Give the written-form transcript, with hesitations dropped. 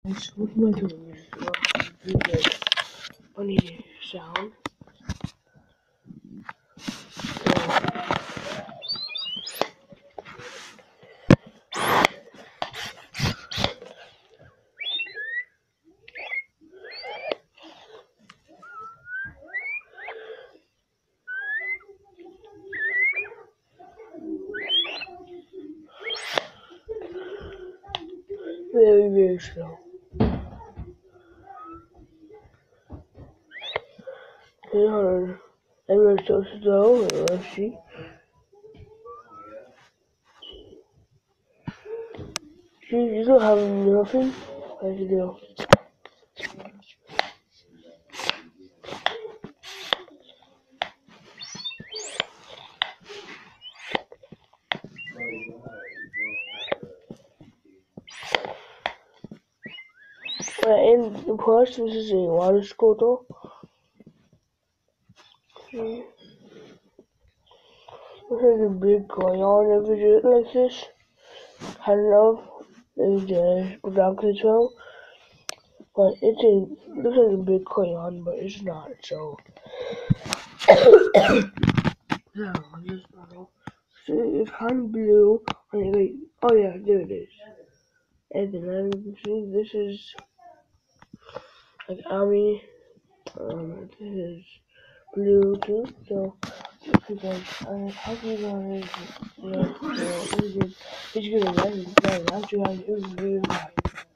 What am I doing here? Do this funny sound. Very, very slow. Everyone's so slow. Let's see. You don't have nothing. How's it do? In the past, this is a water scooter. See? Looks like a big crayon if you do it like this. I don't know if the production well, but looks like a big crayon, but it's not, so. Yeah, just see, it's kind of blue. Wait, oh yeah, there it is. And then you can see this is like army. This is blue too. So how do you guys it's gonna run. It was really nice.